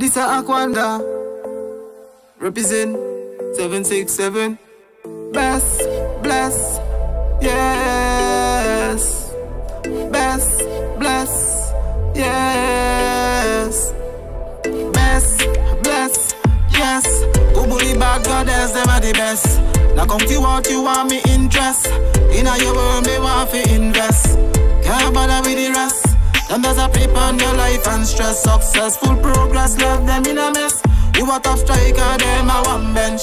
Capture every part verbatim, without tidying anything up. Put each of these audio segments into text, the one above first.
this a Aquanda. Represent seven six seven. Best, bless, yes. Best, bless, yes. Best, bless, yes. Kubuli bad goddess, them are the best. Now come to what you want me interest. In a your world, me want to invest. Can't bother with the rest. Them does a prep on your life and stress. Successful progress, love them in a mess. You a top striker, them a one bench.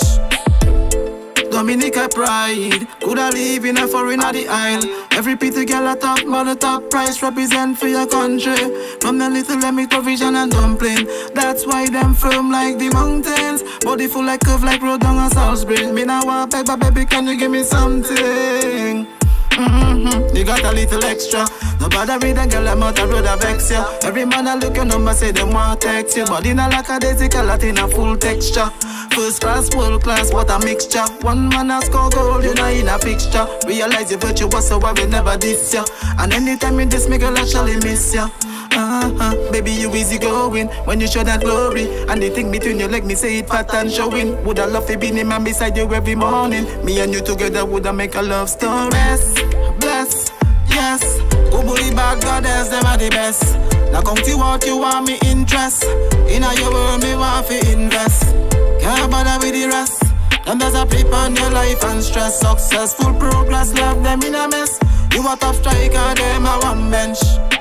Dominica pride, coulda live in a foreign or the isle. Every pretty girl a top, but the top price represent for your country. From the little let me provision and dumpling. That's why them firm like the mountains. Body full like curve like road down a Salisbury. Me now want beg, but baby can you give me something? Mm-hmm. You got a little extra. No bother with a girl, I'm out a brother vex ya. Every man a look your number, say them want text you. But in a like a daisy color, in a full texture. First class, world class, what a mixture. One man a score goal, you know in a fixture. Realize your virtue was so I will never diss ya. And anytime in this, me girl actually miss ya. Uh-huh. Baby, you easy going when you show that glory. And the thing between you like me say it fat and showing. Woulda love to be the man beside you every morning. Me and you together woulda make a love story. Bless, bless, yes. Kubuli bad goddess, them are the best. Now come to what you want me interest. In a your world, me want to invest. Can't bother with the rest. Them does a prep on your life and stress. Successful progress, love them in a mess. You a top striker, them a one bench.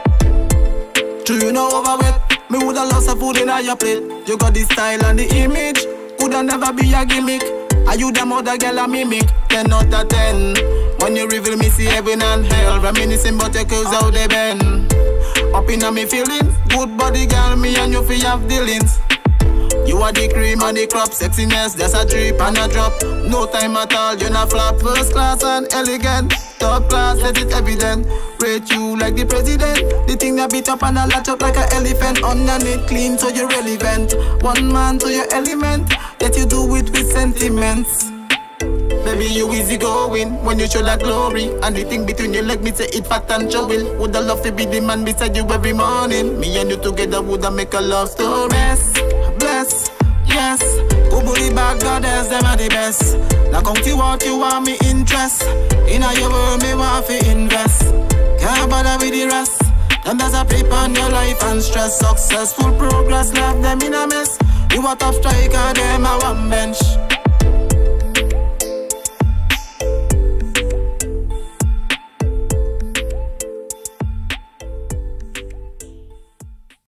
Do you know overweight? Me woulda lost a food in your plate. You got the style and the image. Coulda never be a gimmick. Are you the mother girl a mimic? Ten out of ten. When you reveal me see heaven and hell. Reminiscing but your curves how they bend. Up in a me feeling. Good body girl, me and you feel have dealings. You are the cream and the crop. Sexiness, there's a drip and a drop. No time at all, you not flop. First class and elegant. Top class, let it evident. Rate you like the president. The thing that beat up and a latch up like an elephant. Underneath clean so you're relevant. One man to your element. That you do it with sentiments. Baby, you easy going when you show that glory. And the thing between your leg, me say it fat and showing. Woulda love to be the man beside you every morning. Me and you together woulda make a love story. Bless, bless, yes. Kubuli bad goddess, them are the best. Now come to what you want me interest. In a your world, me want to invest. Can't bother with the rest. Them does a prep on your life and stress. Successful progress, love them in a mess. You a top striker, them a one bench.